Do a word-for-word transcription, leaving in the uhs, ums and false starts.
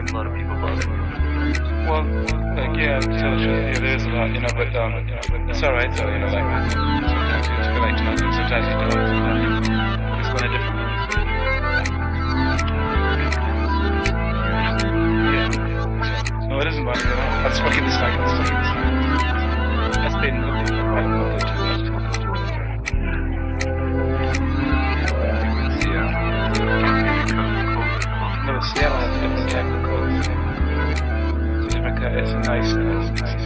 like a lot of people bother. Well, like, yeah, to tell the truth, yeah, there is a lot, you know, but, um, you know, but it's alright, though, you know, like, sometimes you just feel like talking, sometimes you don't, sometimes you just go in a different mood. Yeah. No, it isn't bad, you know, I'm just fucking this like, I'm just fucking this like. That's been nothing, but I don't know too much to focus to it. No, Seattle has a different type of cold. It's a different, it's a nice, it's nice.